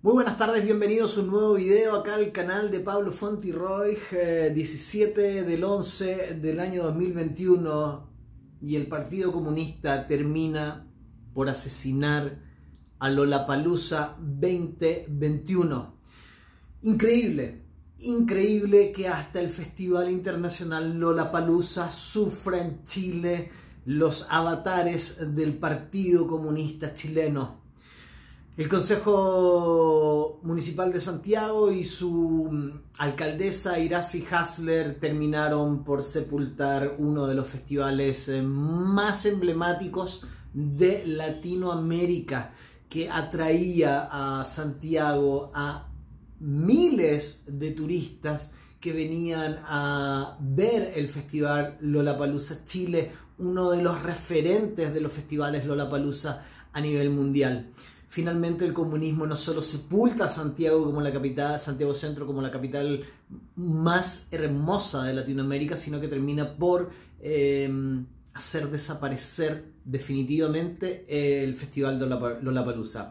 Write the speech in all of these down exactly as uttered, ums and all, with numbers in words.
Muy buenas tardes, bienvenidos a un nuevo video acá al canal de Pablo Fontiroy, eh, diecisiete del once del año dos mil veintiuno, y el Partido Comunista termina por asesinar a Lollapalooza veinte veintiuno. Increíble, increíble que hasta el Festival Internacional Lollapalooza sufra en Chile los avatares del Partido Comunista chileno. El Consejo Municipal de Santiago y su alcaldesa Iracy Hasler terminaron por sepultar uno de los festivales más emblemáticos de Latinoamérica, que atraía a Santiago a miles de turistas que venían a ver el festival Lollapalooza Chile, uno de los referentes de los festivales Lollapalooza a nivel mundial. Finalmente el comunismo no solo sepulta a Santiago como la capital, Santiago Centro como la capital más hermosa de Latinoamérica, sino que termina por eh, hacer desaparecer definitivamente el festival Lollapalooza.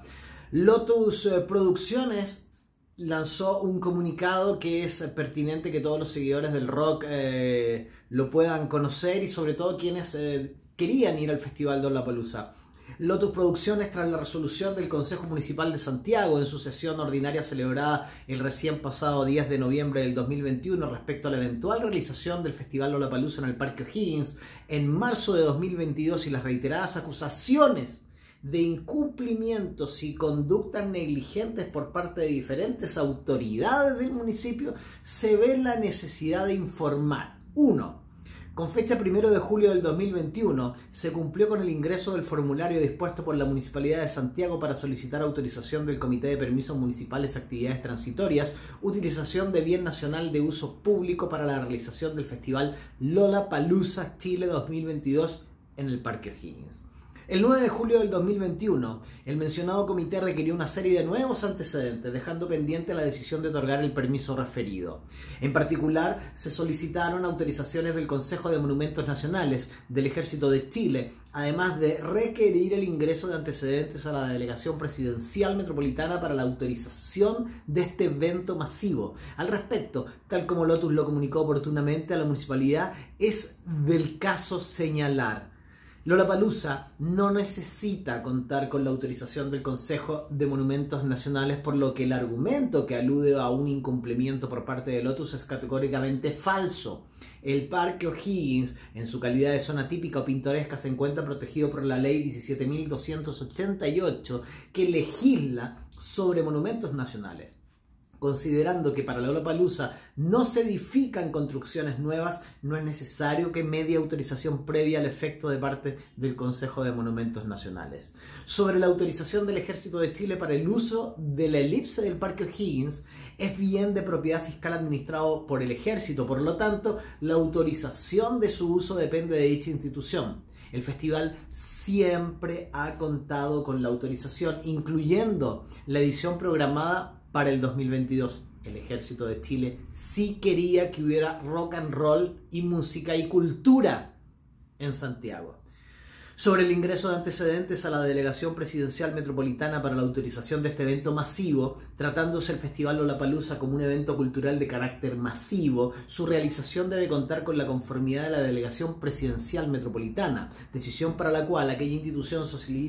Lotus Producciones lanzó un comunicado que es pertinente que todos los seguidores del rock eh, lo puedan conocer, y sobre todo quienes eh, querían ir al festival Lollapalooza. Lotus Producciones, tras la resolución del Consejo Municipal de Santiago en su sesión ordinaria celebrada el recién pasado diez de noviembre del dos mil veintiuno respecto a la eventual realización del Festival Lollapalooza en el Parque O'Higgins en marzo de dos mil veintidós, y las reiteradas acusaciones de incumplimientos y conductas negligentes por parte de diferentes autoridades del municipio, se ve la necesidad de informar. uno. Con fecha primero de julio del dos mil veintiuno, se cumplió con el ingreso del formulario dispuesto por la Municipalidad de Santiago para solicitar autorización del Comité de Permisos Municipales Actividades Transitorias, utilización de bien nacional de uso público para la realización del Festival Lollapalooza Chile dos mil veintidós en el Parque O'Higgins. El nueve de julio del dos mil veintiuno, el mencionado comité requirió una serie de nuevos antecedentes, dejando pendiente la decisión de otorgar el permiso referido. En particular, se solicitaron autorizaciones del Consejo de Monumentos Nacionales, del Ejército de Chile, además de requerir el ingreso de antecedentes a la Delegación Presidencial Metropolitana para la autorización de este evento masivo. Al respecto, tal como Lotus lo comunicó oportunamente a la municipalidad, es del caso señalar: Lollapalooza no necesita contar con la autorización del Consejo de Monumentos Nacionales, por lo que el argumento que alude a un incumplimiento por parte de Lotus es categóricamente falso. El Parque O'Higgins, en su calidad de zona típica o pintoresca, se encuentra protegido por la Ley diecisiete mil doscientos ochenta y ocho, que legisla sobre monumentos nacionales. Considerando que para Lollapalooza no se edifican construcciones nuevas, no es necesario que medie autorización previa al efecto de parte del Consejo de Monumentos Nacionales. Sobre la autorización del Ejército de Chile para el uso de la elipse del Parque O'Higgins, es bien de propiedad fiscal administrado por el Ejército, por lo tanto, la autorización de su uso depende de dicha institución. El festival siempre ha contado con la autorización, incluyendo la edición programada para el dos mil veintidós. El Ejército de Chile sí quería que hubiera rock and roll y música y cultura en Santiago. Sobre el ingreso de antecedentes a la Delegación Presidencial Metropolitana para la autorización de este evento masivo, tratándose el Festival Lollapalooza como un evento cultural de carácter masivo, su realización debe contar con la conformidad de la Delegación Presidencial Metropolitana, decisión para la cual aquella institución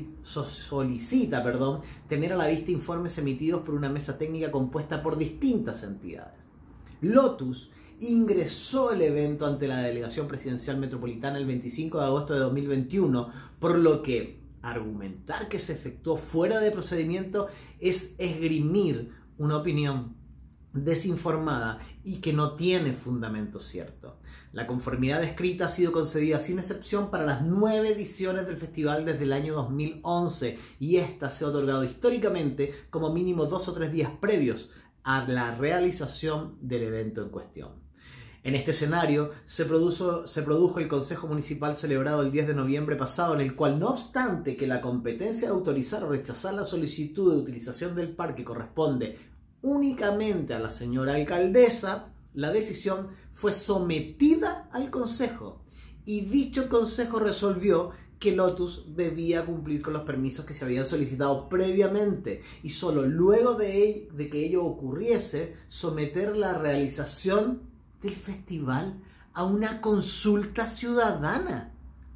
solicita perdón, tener a la vista informes emitidos por una mesa técnica compuesta por distintas entidades. Lotus ingresó el evento ante la Delegación Presidencial Metropolitana el veinticinco de agosto de dos mil veintiuno, por lo que argumentar que se efectuó fuera de procedimiento es esgrimir una opinión desinformada y que no tiene fundamento cierto. La conformidad descrita ha sido concedida sin excepción para las nueve ediciones del festival desde el año dos mil once, y esta se ha otorgado históricamente como mínimo dos o tres días previos a la realización del evento en cuestión. En este escenario se produjo, se produjo el Consejo Municipal celebrado el diez de noviembre pasado, en el cual, no obstante que la competencia de autorizar o rechazar la solicitud de utilización del parque corresponde únicamente a la señora alcaldesa, la decisión fue sometida al Consejo, y dicho Consejo resolvió que Lotus debía cumplir con los permisos que se habían solicitado previamente y solo luego de, de que ello ocurriese someter la realización del festival a una consulta ciudadana.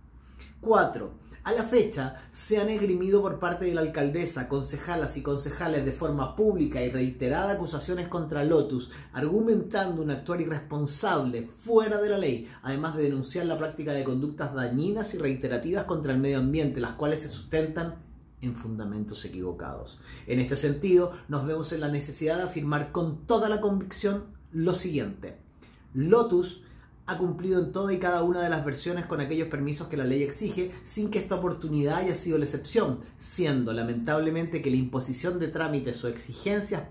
cuatro. A la fecha, se han esgrimido por parte de la alcaldesa, concejalas y concejales de forma pública y reiterada acusaciones contra Lotus, argumentando un actuar irresponsable, fuera de la ley, además de denunciar la práctica de conductas dañinas y reiterativas contra el medio ambiente, las cuales se sustentan en fundamentos equivocados. En este sentido, nos vemos en la necesidad de afirmar con toda la convicción lo siguiente. Lotus ha cumplido en toda y cada una de las versiones con aquellos permisos que la ley exige, sin que esta oportunidad haya sido la excepción, siendo lamentablemente que la imposición de trámites o exigencias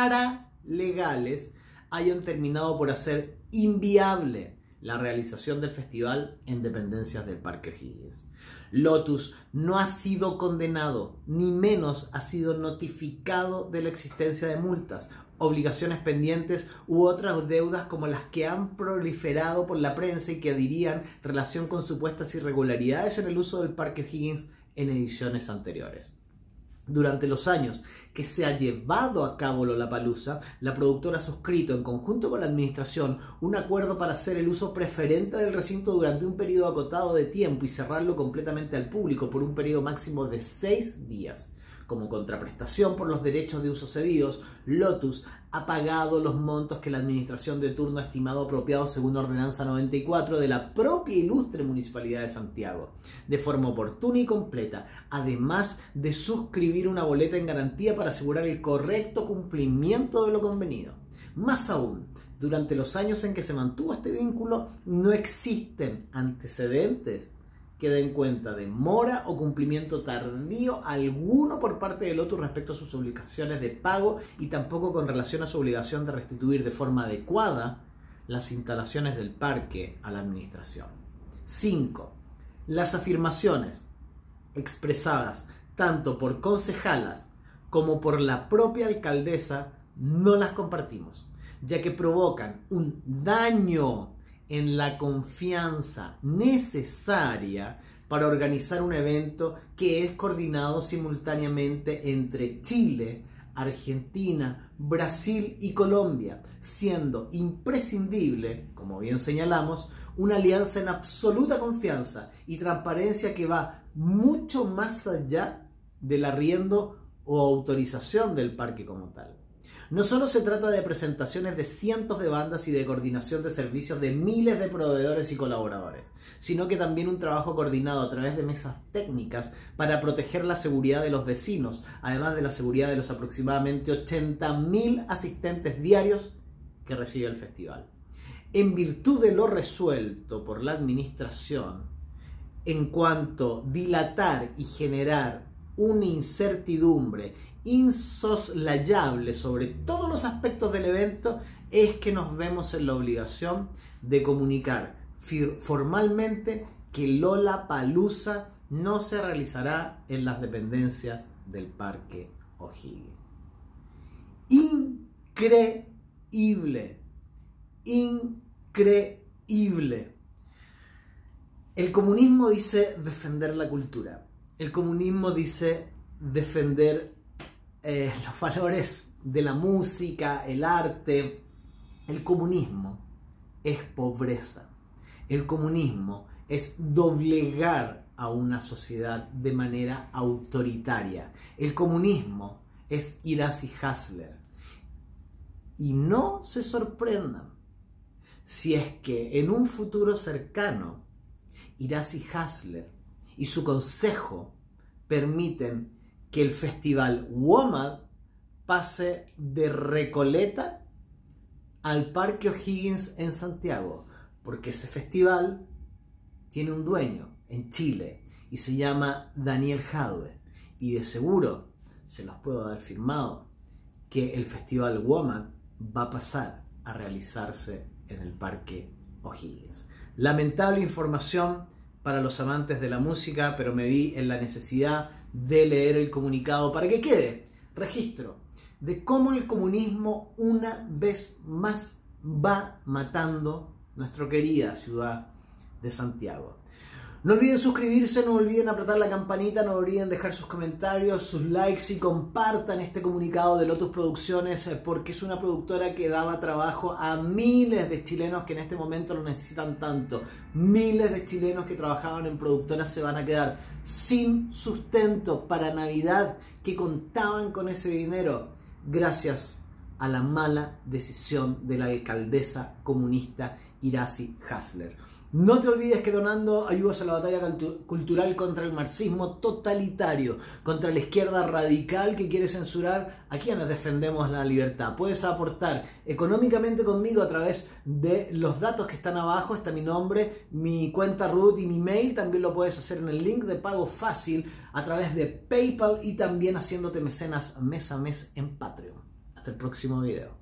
paralegales hayan terminado por hacer inviable la realización del festival en dependencias del Parque O'Higgins. Lotus no ha sido condenado, ni menos ha sido notificado de la existencia de multas, obligaciones pendientes u otras deudas como las que han proliferado por la prensa y que dirían relación con supuestas irregularidades en el uso del Parque O'Higgins en ediciones anteriores. Durante los años que se ha llevado a cabo Lollapalooza, la productora ha suscrito en conjunto con la administración un acuerdo para hacer el uso preferente del recinto durante un periodo acotado de tiempo y cerrarlo completamente al público por un periodo máximo de seis días. Como contraprestación por los derechos de uso cedidos, Lotus ha pagado los montos que la administración de turno ha estimado apropiados según Ordenanza noventa y cuatro de la propia ilustre Municipalidad de Santiago, de forma oportuna y completa, además de suscribir una boleta en garantía para asegurar el correcto cumplimiento de lo convenido. Más aún, durante los años en que se mantuvo este vínculo, no existen antecedentes que den cuenta de mora o cumplimiento tardío alguno por parte de Lotus respecto a sus obligaciones de pago y tampoco con relación a su obligación de restituir de forma adecuada las instalaciones del parque a la administración. cinco. Las afirmaciones expresadas tanto por concejalas como por la propia alcaldesa no las compartimos, ya que provocan un daño en la confianza necesaria para organizar un evento que es coordinado simultáneamente entre Chile, Argentina, Brasil y Colombia, siendo imprescindible, como bien señalamos, una alianza en absoluta confianza y transparencia que va mucho más allá del arriendo o autorización del parque como tal. No solo se trata de presentaciones de cientos de bandas y de coordinación de servicios de miles de proveedores y colaboradores, sino que también un trabajo coordinado a través de mesas técnicas para proteger la seguridad de los vecinos, además de la seguridad de los aproximadamente ochenta mil asistentes diarios que recibe el festival. En virtud de lo resuelto por la administración, en cuanto a dilatar y generar una incertidumbre insoslayable sobre todos los aspectos del evento, es que nos vemos en la obligación de comunicar formalmente que Lollapalooza no se realizará en las dependencias del Parque O'Higgins. Increíble, increíble. El comunismo dice defender la cultura. El comunismo dice defender Eh, los valores de la música, el arte. El comunismo es pobreza. El comunismo es doblegar a una sociedad de manera autoritaria. El comunismo es Hirasi Hasler. Y no se sorprendan si es que en un futuro cercano Hirasi Hasler y su consejo permiten que el festival WOMAD pase de Recoleta al Parque O'Higgins en Santiago, porque ese festival tiene un dueño en Chile y se llama Daniel Jadwe, y de seguro se los puedo dar firmado que el festival WOMAD va a pasar a realizarse en el Parque O'Higgins. Lamentable información para los amantes de la música, pero me vi en la necesidad de leer el comunicado para que quede registro de cómo el comunismo una vez más va matando nuestra querida ciudad de Santiago. No olviden suscribirse, no olviden apretar la campanita, no olviden dejar sus comentarios, sus likes y compartan este comunicado de Lotus Producciones porque es una productora que daba trabajo a miles de chilenos que en este momento lo necesitan tanto. Miles de chilenos que trabajaban en productoras se van a quedar sin sustento para Navidad, que contaban con ese dinero gracias a la mala decisión de la alcaldesa comunista Iracy Hasler. No te olvides que donando ayudas a la batalla cultural contra el marxismo totalitario, contra la izquierda radical que quiere censurar a quienes defendemos la libertad. Puedes aportar económicamente conmigo a través de los datos que están abajo. Está mi nombre, mi cuenta root y mi mail. También lo puedes hacer en el link de pago fácil a través de PayPal y también haciéndote mecenas mes a mes en Patreon. Hasta el próximo video.